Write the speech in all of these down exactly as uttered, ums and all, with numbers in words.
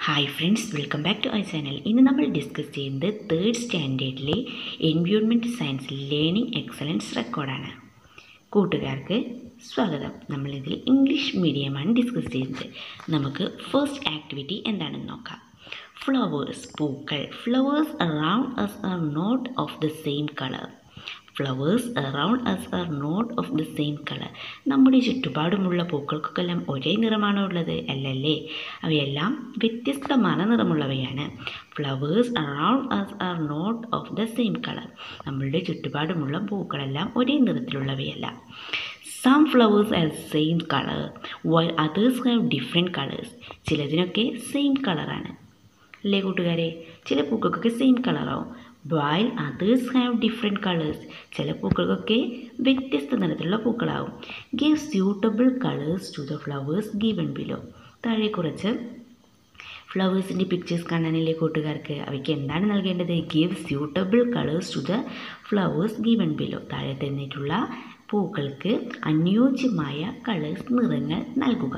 Hi friends, welcome back to I channel. ഇന്ന് നമ്മൾ discuss ചെയ്യുന്നത് തേർഡ് സ്റ്റാൻഡേർഡിലെ എൻവയോൺമെൻറ്റ് സയൻസ് ലേണിംഗ് എക്സലൻസ് റെക്കോർഡാണ്. കൂട്ടുകാർക്ക് സ്വാഗതം. നമ്മളിതിൽ ഇംഗ്ലീഷ് മീഡിയമാണ് ഡിസ്കസ് ചെയ്യുന്നത്. നമുക്ക് ഫസ്റ്റ് ആക്ടിവിറ്റി എന്താണെന്ന് നോക്കാം. ഫ്ലവേഴ്സ്, പൂക്കൾ. Flowers around us are not of the same colour. Flowers around us are not of the same colour. നമ്മുടെ ചുറ്റുപാടുമുള്ള പൂക്കൾക്കൊക്കെല്ലാം ഒരേ നിറമാണോ ഉള്ളത്? അല്ലല്ലേ, അവയെല്ലാം വ്യത്യസ്തமான നിറമുള്ളവയാണ്. Flowers around us are not of the same colour. നമ്മളുടെ ചുറ്റുപാടുമുള്ള പൂക്കളെല്ലാം ഒരേ നിറത്തിലുള്ളവയല്ല. Some flowers have same colour while others have different colours. ചിലതിനൊക്കെ സെയിം കളറാണ് അല്ലേ കൂട്ടുകാരെ? ചില പൂക്കൾക്കൊക്കെ സെയിം കളറാവും. While others have different colours. ചില പൂക്കൾക്കൊക്കെ വ്യത്യസ്ത നിറത്തിലുള്ള പൂക്കളാവും. Give suitable colours to the flowers given below. താഴെ കുറച്ച് ഫ്ലവേഴ്സിൻ്റെ പിക്ചേഴ്സ് കാണാനില്ലേ കൂട്ടുകാർക്ക്? അവയ്ക്ക് എന്താണ് നൽകേണ്ടത്? Give suitable colours to the flowers given below. താഴെ തന്നിട്ടുള്ള പൂക്കൾക്ക് അനുയോജ്യമായ കളേഴ്സ്, നിറങ്ങൾ നൽകുക.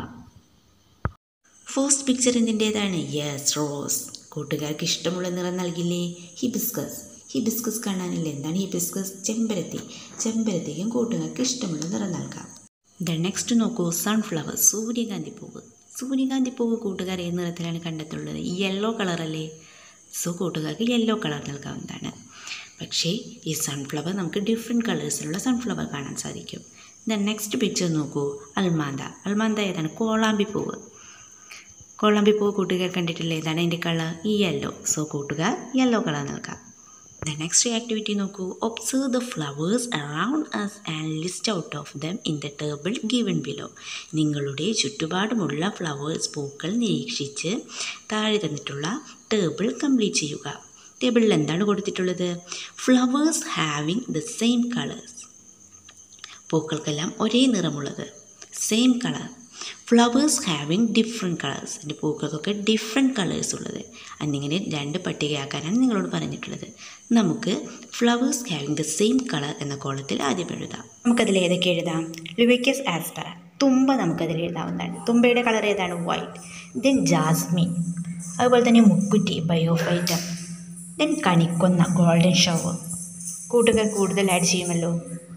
ഫസ്റ്റ് പിക്ചർ എന്തിൻ്റേതാണ്? Yes, rose. കൂട്ടുകാർക്ക് ഇഷ്ടമുള്ള നിറം നൽകില്ലേ? ഹിബിസ്കസ്. ഹിബിസ്കസ് കാണാനില്ലേ? എന്താണ് ഹിബിസ്കസ്? ചെമ്പരത്തി. ചെമ്പരത്തിക്കും കൂട്ടുകാർക്ക് ഇഷ്ടമുള്ള നിറം നൽകാം. ദ നെക്സ്റ്റ് നോക്കൂ, സൺഫ്ലവർ, സൂര്യകാന്തി പൂവ്. സൂര്യകാന്തി പൂവ് കൂട്ടുകാർ ഏത് നിറത്തിലാണ് കണ്ടെത്തുള്ളത്? യെല്ലോ കളറല്ലേ? സോ കൂട്ടുകാർക്ക് യെല്ലോ കളർ നൽകാവുന്നതാണ്. പക്ഷേ ഈ സൺഫ്ലവർ നമുക്ക് ഡിഫറെൻറ്റ് കളേഴ്സിലുള്ള സൺഫ്ലവർ കാണാൻ സാധിക്കും. ദ നെക്സ്റ്റ് പിക്ചർ നോക്കൂ, അൽമാന്ത. അൽമാന്ത ഏതാണ്? കോളാമ്പി പൂവ്. കോളാമ്പി പൂവ് കൂട്ടുകാർ കണ്ടിട്ടില്ലേ? ഏതാണ് അതിൻ്റെ കളർ? ഈ യെല്ലോ. സോ കൂട്ടുകാർ യെല്ലോ കളർ നൽകാം. ദ നെക്സ്റ്റ് ആക്ടിവിറ്റി നോക്കൂ, observe the flowers around us and list out of them in the table given below. നിങ്ങളുടെ ചുറ്റുപാടുമുള്ള ഫ്ലവേഴ്സ്, പൂക്കൾ നിരീക്ഷിച്ച് താഴെ തന്നിട്ടുള്ള ടേബിൾ കംപ്ലീറ്റ് ചെയ്യുക. ടേബിളിൽ എന്താണ് കൊടുത്തിട്ടുള്ളത്? Flowers having the same colours. പൂക്കൾക്കെല്ലാം ഒരേ നിറമുള്ളത്, same colour. Flowers having different colours. എൻ്റെ പൂക്കൾക്കൊക്കെ ഡിഫറെൻറ്റ് കളേഴ്സ് ഉള്ളത്. എന്നിങ്ങനെ രണ്ട് പട്ടികയാക്കാനാണ് നിങ്ങളോട് പറഞ്ഞിട്ടുള്ളത്. നമുക്ക് flowers having the same colour എന്ന കോളത്തിൽ ആദ്യം എഴുതാം. നമുക്കതിൽ ഏതൊക്കെ എഴുതാം? ലുവേക്കസ് ആസ്പെറ, തുമ്പ നമുക്കതിൽ എഴുതാവുന്നതാണ്. തുമ്പയുടെ കളർ ഏതാണ്? വൈറ്റ്. ദെൻ ജാസ്മിൻ, അതുപോലെ തന്നെ മുക്കുറ്റി, ബയോഫൈറ്റം. ദെൻ കണിക്കൊന്ന, ഗോൾഡൻ ഷവർ. കൂട്ടുകാർ കൂടുതൽ ആഡ് ചെയ്യുമല്ലോ.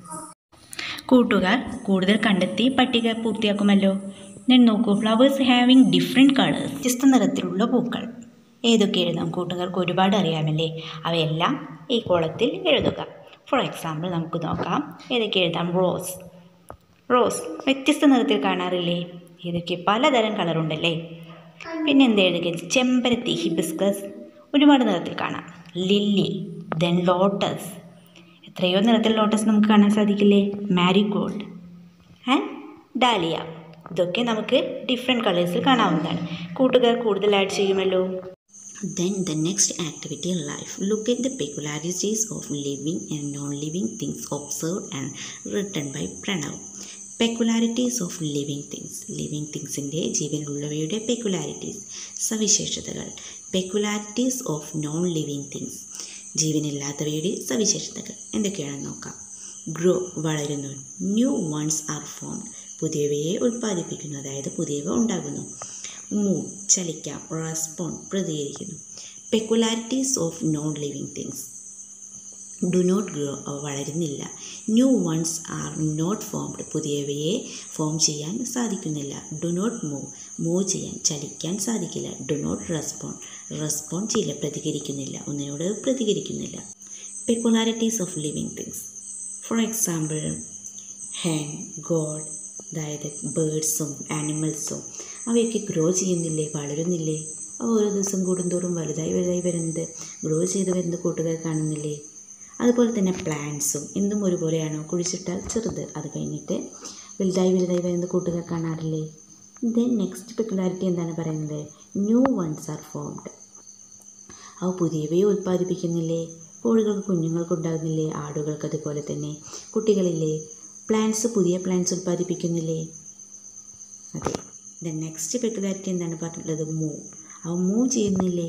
കൂട്ടുകാർ കൂടുതൽ കണ്ടെത്തി പട്ടിക പൂർത്തിയാക്കുമല്ലോ. ഞാൻ നോക്കൂ, ഫ്ലവേഴ്സ് ഹാവിങ് ഡിഫറെൻറ്റ് കളേഴ്സ്. വ്യത്യസ്ത നിറത്തിലുള്ള പൂക്കൾ ഏതൊക്കെ എഴുതാം? കൂട്ടുകാർക്ക് ഒരുപാട് അറിയാമല്ലേ? അവയെല്ലാം ഈ കോളത്തിൽ എഴുതുക. ഫോർ എക്സാമ്പിൾ നമുക്ക് നോക്കാം, ഏതൊക്കെ എഴുതാം? റോസ്. റോസ് വ്യത്യസ്ത നിറത്തിൽ കാണാറില്ലേ? ഏതൊക്കെ പലതരം കളറുണ്ടല്ലേ? പിന്നെ എന്ത് എഴുതുക? ചെമ്പരത്തി, ഹിബിസ്കസ്, ഒരുപാട് നിറത്തിൽ കാണാം. ലില്ലി, ദെൻ ലോട്ടസ്, എത്രയോ നിറത്തിൽ ലോട്ടസ് നമുക്ക് കാണാൻ സാധിക്കില്ലേ? Marigold and dahlia. ഇതൊക്കെ നമുക്ക് ഡിഫറെൻറ്റ് കളേഴ്സിൽ കാണാവുന്നതാണ്. കൂട്ടുകാർ കൂടുതൽ ആഡ് ചെയ്യുമല്ലോ. Then the next activity, life. Look at the peculiarities of living and non living things observed and written by Pranav. Peculiarities of living things. Living തിങ്സിൻ്റെ, ജീവനുള്ളവയുടെ പെക്യുലാരിറ്റീസ്, സവിശേഷതകൾ. Peculiarities of non living things, ജീവനില്ലാത്തവയുടെ സവിശേഷതകൾ എന്തൊക്കെയാണെന്ന് നോക്കാം. Grow, വളരുന്നു. New ones are formed, പുതിയവയെ ഉൽപ്പാദിപ്പിക്കുന്നു, അതായത് പുതിയവ ഉണ്ടാകുന്നു. മൂവ്, ചലിക്കാം. റെസ്പോണ്ട്, പ്രതികരിക്കുന്നു. Peculiarities of non living things. Do not grow, അവ വളരുന്നില്ല. New ones are not formed, പുതിയവയെ ഫോം ചെയ്യാൻ സാധിക്കുന്നില്ല. ഡു നോട്ട് മൂവ്, മൂവ് ചെയ്യാൻ, ചലിക്കാൻ സാധിക്കില്ല. ഡു നോട്ട് റെസ്പോണ്ട്, റെസ്പോണ്ട് ചെയ്യില്ല, പ്രതികരിക്കുന്നില്ല, ഒന്നിനോട് പ്രതികരിക്കുന്നില്ല. Peculiarities of living things. For example, hen, goat, അതായത് ബേർഡ്സും ആനിമൽസും അവയൊക്കെ ഗ്രോ ചെയ്യുന്നില്ലേ? വളരുന്നില്ലേ? അവ ഓരോ ദിവസം കൂടുന്തോറും വലുതായി വലുതായി വരുന്നത്, ഗ്രോ ചെയ്ത് വരുന്നത് കൂട്ടുകാർ കാണുന്നില്ലേ? അതുപോലെ തന്നെ പ്ലാന്റ്സും എന്തും ഒരുപോലെയാണോ? കുഴിച്ചിട്ടാൽ ചെറുത്, അത് കഴിഞ്ഞിട്ട് വലുതായി വലുതായി വരുന്നത് കൂട്ടുകാർ കാണാറില്ലേ? ദെൻ നെക്സ്റ്റ് പെക്യുലാരിറ്റി എന്താണ് പറയുന്നത്? New ones are formed. അവ പുതിയവയെ ഉൽപ്പാദിപ്പിക്കുന്നില്ലേ? കോഴികൾക്ക് കുഞ്ഞുങ്ങൾക്ക് ഉണ്ടാകുന്നില്ലേ? ആടുകൾക്ക് അതുപോലെ തന്നെ കുട്ടികളില്ലേ? പ്ലാന്റ്സ് പുതിയ പ്ലാന്റ്സ് ഉൽപ്പാദിപ്പിക്കുന്നില്ലേ? അതെ. ദ നെക്സ്റ്റ് പെക്യുലാരിറ്റി എന്താണ് പറഞ്ഞിട്ടുള്ളത്? മൂവ്. അവ മൂവ് ചെയ്യുന്നില്ലേ?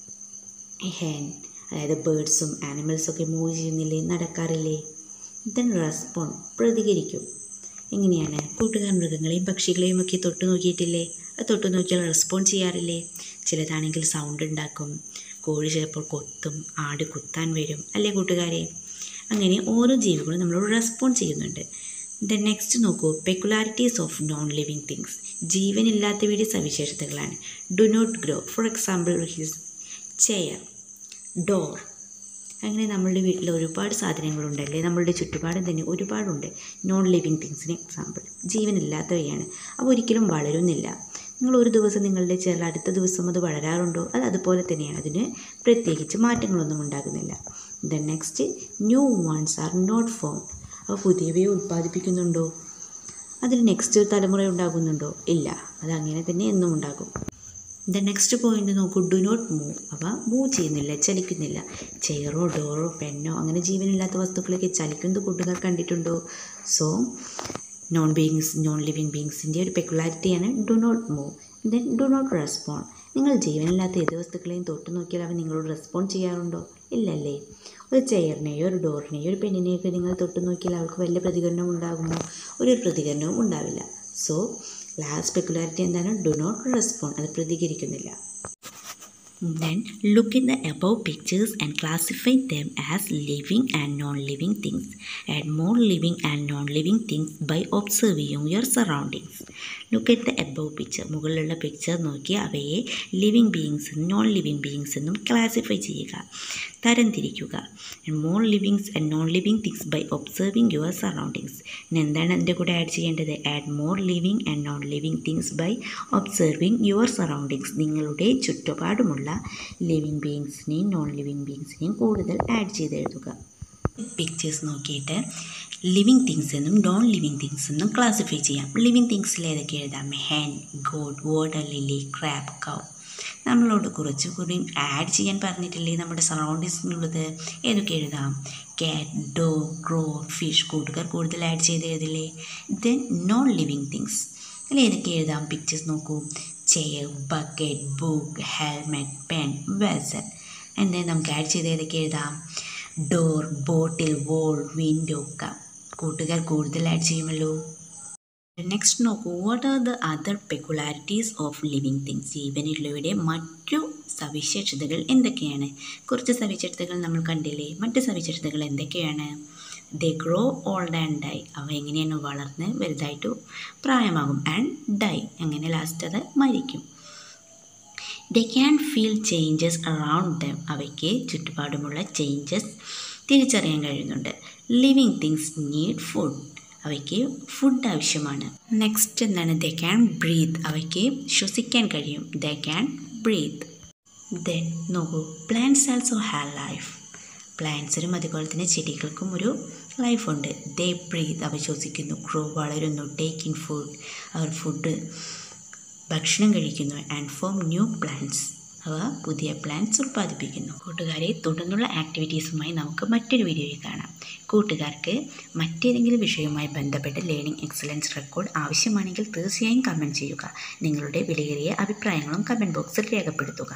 ഹെൻ, അതായത് ബേർഡ്സും ആനിമൽസൊക്കെ മൂവ് ചെയ്യുന്നില്ലേ? നടക്കാറില്ലേ? ദെൻ റെസ്പോണ്ട്, പ്രതികരിക്കും. എങ്ങനെയാണ്? കൂട്ടുകാർ മൃഗങ്ങളെയും പക്ഷികളെയും ഒക്കെ തൊട്ട് നോക്കിയിട്ടില്ലേ? അത് തൊട്ട് നോക്കിയാൽ റെസ്പോണ്ട് ചെയ്യാറില്ലേ? ചിലതാണെങ്കിൽ സൗണ്ട് ഉണ്ടാക്കും, കോഴി ചിലപ്പോൾ കൊത്തും, ആട് കുത്താൻ വരും അല്ലേ കൂട്ടുകാരെ? അങ്ങനെ ഓരോ ജീവികളും നമ്മളോട് റെസ്പോണ്ട് ചെയ്യുന്നുണ്ട്. ദെൻ നെക്സ്റ്റ് നോക്കൂ, peculiarities of non living things. ജീവനില്ലാത്തവയുടെ സവിശേഷതകളാണ്. Do not grow, for example his chair, door. അങ്ങനെ നമ്മളുടെ വീട്ടിൽ ഒരുപാട് സാധനങ്ങളുണ്ടല്ലേ, നമ്മളുടെ ചുറ്റുപാടും തന്നെ ഒരുപാടുണ്ട് നോൺ ലിവിങ് തിങ്സിന് എക്സാമ്പിൾ. ജീവനില്ലാത്തവയാണ്, അവ ഒരിക്കലും വളരുന്നില്ല. നിങ്ങൾ ഒരു ദിവസം നിങ്ങളുടെ ചെയർ അടുത്ത ദിവസം അത് വളരാറുണ്ടോ? അത് അതുപോലെ തന്നെയാണ്, അതിന് പ്രത്യേകിച്ച് മാറ്റങ്ങളൊന്നും ഉണ്ടാകുന്നില്ല. Then next, new ones are not form. അവ പുതിയവയെ ഉൽപ്പാദിപ്പിക്കുന്നുണ്ടോ? അതിൽ നെക്സ്റ്റ് തലമുറ ഉണ്ടാകുന്നുണ്ടോ? ഇല്ല, അതങ്ങനെ തന്നെ എന്നും ഉണ്ടാകും. ദ നെക്സ്റ്റ് പോയിന്റ് നോക്കൂ, ഡു നോട്ട് മൂവ്. അവ മൂവ് ചെയ്യുന്നില്ല, ചലിക്കുന്നില്ല. ചെയറോ ഡോറോ പെന്നോ അങ്ങനെ ജീവനില്ലാത്ത വസ്തുക്കളൊക്കെ ചലിക്കുന്നത് കൂട്ടുകാർ കണ്ടിട്ടുണ്ടോ? So non beings non living ബീയിങ്സിൻ്റെ ഒരു പെക്കുലാരിറ്റിയാണ് do not move. Then do not respond. നിങ്ങൾ ജീവനില്ലാത്ത ഏത് വസ്തുക്കളെയും തൊട്ട് നോക്കിയാൽ അവ നിങ്ങളോട് റെസ്പോണ്ട് ചെയ്യാറുണ്ടോ? ഇല്ലല്ലേ. ഒരു ചെയറിനെയോ ഒരു ഡോറിനെയോ ഒരു പെണ്ണിനെയൊക്കെ നിങ്ങൾ തൊട്ട് നോക്കിയാൽ അവൾക്ക് വലിയ പ്രതികരണം ഉണ്ടാകുമോ? ഒരു പ്രതികരണവും ഉണ്ടാവില്ല. സോ ലാസ്റ്റ് പെക്കുലാരിറ്റി എന്താണ്? ഡു നോട്ട് റെസ്പോണ്ട്, അത് പ്രതികരിക്കുന്നില്ല. Then look at the above pictures and classify them as living and non-living things. Add more living and non-living things by observing your surroundings. Look at the above picture. മുകളിലുള്ള picture നോക്കി അവയെ living beings എന്നും non living beings എന്നും classify ചെയ്യുക, തരംതിരിക്കുക. And more livings and non living things by observing your surroundings. ഇനി എന്താണ് അതിൻ്റെ കൂടെ ആഡ് ചെയ്യേണ്ടത്? Add more living and non living things by observing your surroundings. നിങ്ങളുടെ ചുറ്റുപാടുമുള്ള ലിവിങ് ബീയിങ്സിനെയും നോൺ ലിവിങ് ബീയിങ്സിനെയും കൂടുതൽ ആഡ് ചെയ്ത് എഴുതുക. പിക്ചേഴ്സ് നോക്കിയിട്ട് ലിവിങ് തിങ്സ് എന്നും നോൺ ലിവിങ് തിങ്സ് എന്നും ക്ലാസിഫൈ ചെയ്യാം. ലിവിങ് തിങ്സിൽ ഏതൊക്കെ എഴുതാം? Hen, god, water lily, crab, cow. നമ്മളോട് കുറച്ച് കൂടി ആഡ് ചെയ്യാൻ പറഞ്ഞിട്ടില്ലേ നമ്മുടെ സറൗണ്ടിങ്സിനുള്ളത്? ഏതൊക്കെ എഴുതാം? കാറ്റ്, ഡോഗ്, ക്രോ, ഫിഷ്. കൂട്ടുകാർ കൂടുതൽ ആഡ് ചെയ്ത് എഴുതില്ലേ? ദെൻ നോൺ ലിവിങ് തിങ്സ് അതിൽ ഏതൊക്കെ എഴുതാം? പിക്ചേഴ്സ് നോക്കൂ. Chair, bucket, book, helmet, pen, vessel. And then നമുക്ക് ആഡ് ചെയ്ത് ഏതൊക്കെ എഴുതാം? Door, bottle, wall, window, cup. കൂട്ടുകാർ കൂടുതൽ ആഡ് ചെയ്യുമല്ലോ. നെക്സ്റ്റ് നോക്കൂ, what are the other peculiarities of living things. ജീവനുള്ളവയുടെ മറ്റു സവിശേഷതകൾ എന്തൊക്കെയാണ്? കുറച്ച് സവിശേഷതകൾ നമ്മൾ കണ്ടില്ലേ, മറ്റു സവിശേഷതകൾ എന്തൊക്കെയാണ്? They grow old and die. അവ എങ്ങനെയാണ് വളർന്ന് വലുതായിട്ട് പ്രായമാകും. ആൻഡ് ഡൈ, അങ്ങനെ ലാസ്റ്റ് അത് മരിക്കും. They can feel changes around them. അവയ്ക്ക് ചുറ്റുപാടുമുള്ള ചേഞ്ചസ് തിരിച്ചറിയാൻ കഴിയുന്നുണ്ട്. Living things need food. അവയ്ക്ക് ഫുഡ് ആവശ്യമാണ്. നെക്സ്റ്റ് എന്താണ്? They can breathe. അവയ്ക്ക് ശ്വസിക്കാൻ കഴിയും. They can breathe. ദെൻ നോക്കൂ, പ്ലാന്റ്സ് ആൾസോ ഹാവ് ലൈഫ്. പ്ലാന്റ്സിനും അതുപോലെ തന്നെ ചെടികൾക്കും ഒരു ലൈഫുണ്ട്. They breathe. അവ ശ്വസിക്കുന്നു. ഗ്രോ, വളരുന്നു. Take in food. Our food ഭക്ഷണം കഴിക്കുന്നു. And form new plants. അവ പുതിയ പ്ലാന്റ്സ് ഉൽപ്പാദിപ്പിക്കുന്നു. കൂട്ടുകാരെ, തുടർന്നുള്ള ആക്ടിവിറ്റീസുമായി നമുക്ക് മറ്റൊരു വീഡിയോയിൽ കാണാം. കൂട്ടുകാർക്ക് മറ്റേതെങ്കിലും വിഷയവുമായി ബന്ധപ്പെട്ട് ലേണിംഗ് എക്സലൻസ് റെക്കോർഡ് ആവശ്യമാണെങ്കിൽ തീർച്ചയായും കമൻറ്റ് ചെയ്യുക. നിങ്ങളുടെ വിലയേറിയ അഭിപ്രായങ്ങളും കമൻറ്റ് ബോക്സിൽ രേഖപ്പെടുത്തുക.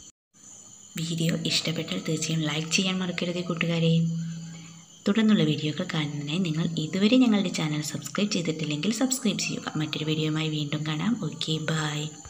വീഡിയോ ഇഷ്ടപ്പെട്ടാൽ തീർച്ചയായും ലൈക്ക് ചെയ്യാൻ മറക്കരുത് കൂട്ടുകാരെ. തുടർന്നുള്ള വീഡിയോകൾ കാണുന്നതിനായി നിങ്ങൾ ഇതുവരെ ഞങ്ങളുടെ ചാനൽ സബ്സ്ക്രൈബ് ചെയ്തിട്ടില്ലെങ്കിൽ സബ്സ്ക്രൈബ് ചെയ്യുക. മറ്റൊരു വീഡിയോയുമായി വീണ്ടും കാണാം. Okay, by.